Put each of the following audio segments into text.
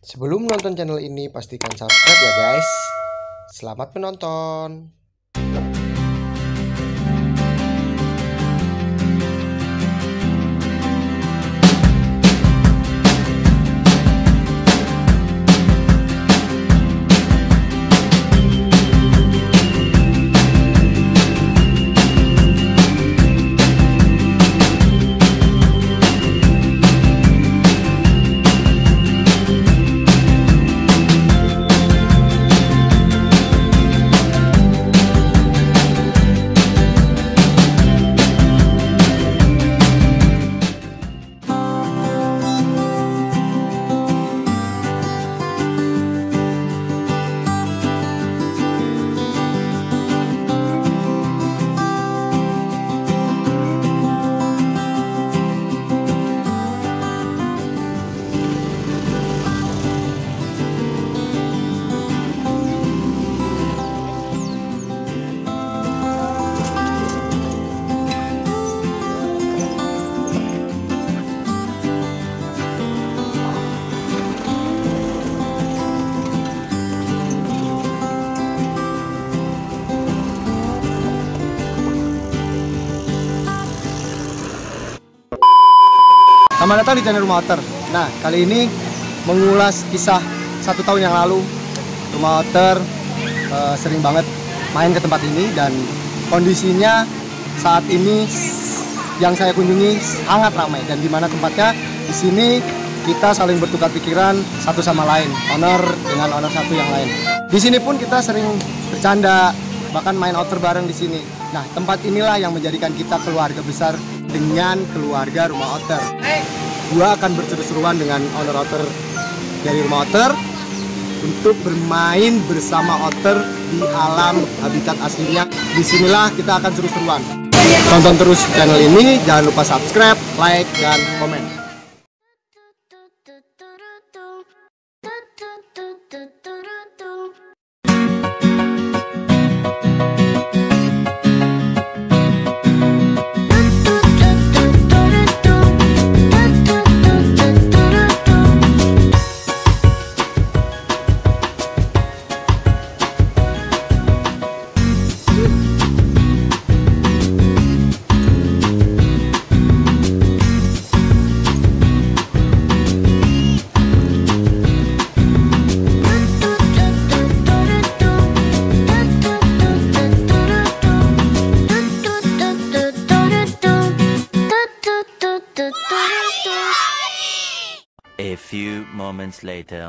Sebelum menonton channel ini, pastikan subscribe ya guys. Selamat menonton. Selamat datang di channel Rumah Otter. Nah, kali ini mengulas kisah 1 tahun yang lalu. Rumah Otter sering banget main ke tempat ini dan kondisinya saat ini yang saya kunjungi sangat ramai, dan di mana tempatnya di sini kita saling bertukar pikiran satu sama lain, owner dengan owner satu yang lain. Di sini pun kita sering bercanda, bahkan main outer bareng di sini. Nah, tempat inilah yang menjadikan kita keluarga besar dengan keluarga Rumah Otter. Gua akan berseru-seruan dengan owner otter dari Rumah Otter untuk bermain bersama otter di alam habitat aslinya. Disinilah kita akan seru-seruan. Tonton terus channel ini, jangan lupa subscribe, like, dan komen. A few moments later.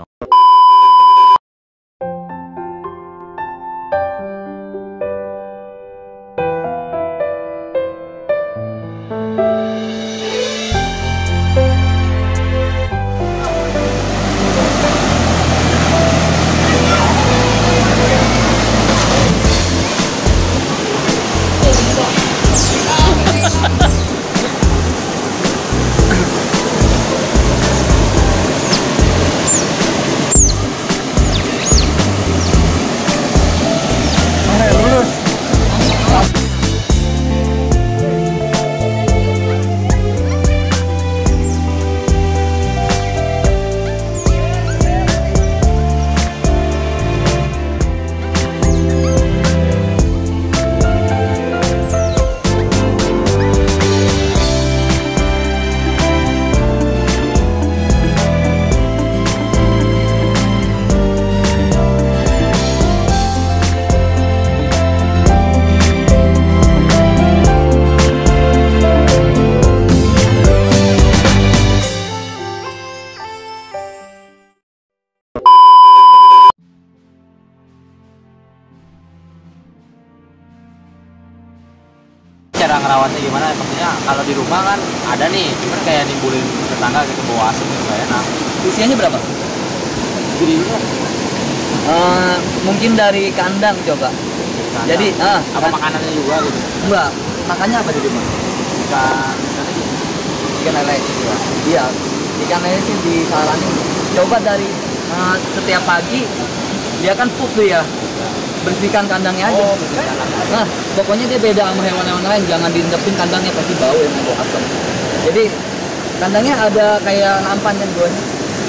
Cara ngerawatnya gimana? Maksudnya kalau di rumah kan ada nih, cuman kayak nimbulin tetangga gitu, bawa asap gitu, gak enak. Usianya berapa? Jadi ini Mungkin dari kandang coba. Jadi apa makanannya juga gitu? enggak, makannya apa di rumah? Ikan lele. Ikan lele. Iya, ikan lele sih disaranin coba dari setiap pagi dia kan pup tuh ya, bersihkan kandangnya aja. Nah, pokoknya dia beda sama hewan-hewan lain, jangan diintepin kandangnya, pasti bau yang bau asam. Jadi kandangnya ada kayak nampan kan gue.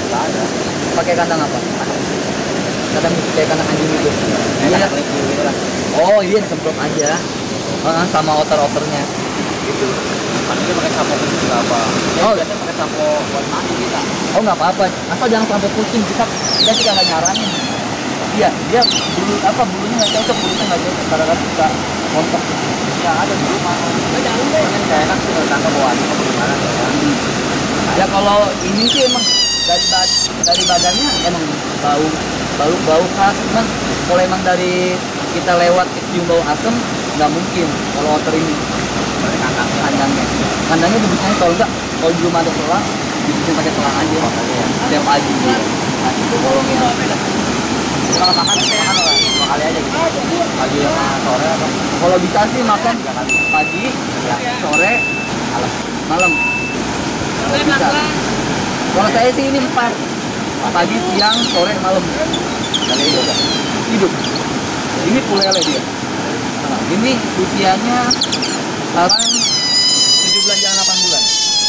Nggak ada. Pakai kandang apa? Kandang kayak kandang anjing gitu. Enak Iya. gitu lah. Oh iya, disemprot aja. Sama otter-otternya. Gitu. Kan dia pakai sampo kucing juga apa? Oh. Biasanya pakai sampo buat mandi kita. Oh nggak apa-apa, asal jangan sampai kucing. Kita sih nggak nyaranin. Iya, dia bulunya nggak cocok, bulunya nggak cocok. Kadang-kadang suka montok. Ya ada di rumah. Jangan deh. Kan nggak enak sih kalau tangga bawa asap apa gimana ya. Ya kalau ini sih emang dari badannya emang bau khas, cuman kalau emang dari kita lewat cium bau asem nggak mungkin kalau otter ini. Kandangnya dibisanya kalau belum ada selang dibikin pakai selang aja setiap pagi itu bolongnya. Kalau makan apa? 2 kali aja gitu. Pagi sama sore apa? Kalau bisa sih makan pagi, sore, malam. Kalau bisa. Kalau saya sih ini 4 pagi, siang, sore, malam. Kali itu udah. Hidup. Ini pulele dia. Nah, ini usianya sekarang 7 bulan jalan 8 bulan.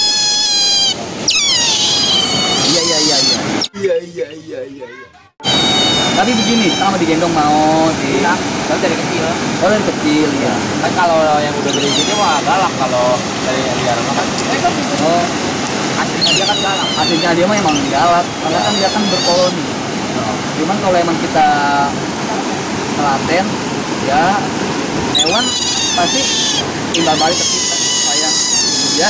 Iya. Tapi begini, sama digendong mau di. Kalau dari kecil. Oh dari kecil ya. Kan kalau yang udah gede gini wah galak kalau dari liar kan. Oh, Aslinya dia kan galak. aslinya dia mah emang galak, karena kan dia kan berkoloni. Cuman kalau emang kita telaten, ya hewan pasti timbal balik ke kita. Sayang, ya.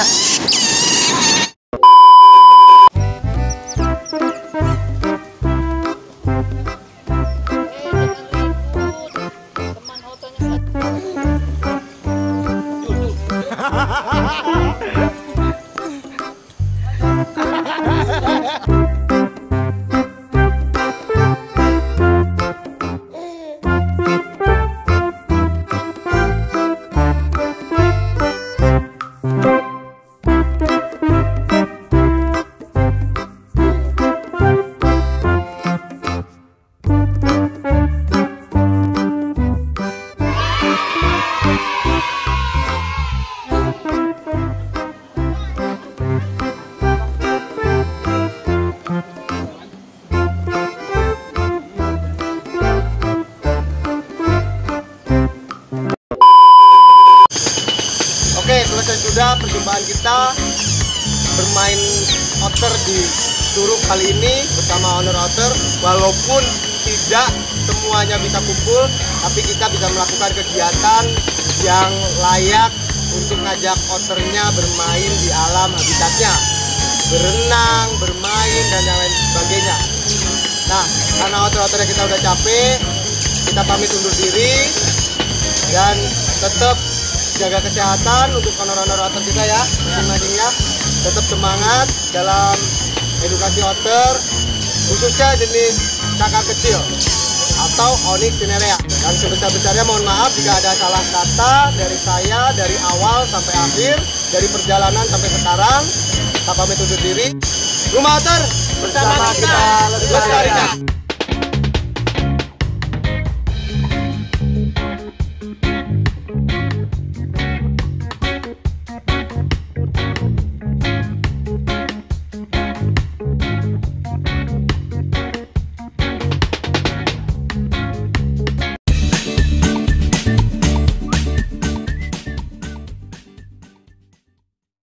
Oke, selesai sudah perjumpaan kita bermain otter di Curug kali ini bersama owner otter. Walaupun tidak semuanya bisa kumpul, tapi kita bisa melakukan kegiatan yang layak untuk ngajak otternya bermain di alam habitatnya, berenang, bermain, dan yang lain sebagainya. Nah, karena otter-otternya kita udah capek, kita pamit undur diri dan tetap jaga kesehatan untuk honor-honor otter kita ya, masing-masingnya. Tetap semangat dalam edukasi otter, khususnya jenis cakar kecil atau Onyx cinerea. Dan sebesar-besarnya mohon maaf jika ada salah kata dari saya dari awal sampai akhir, dari perjalanan sampai sekarang. Kita pamit undur diri. Rumah Otter bersama kita lestarikan.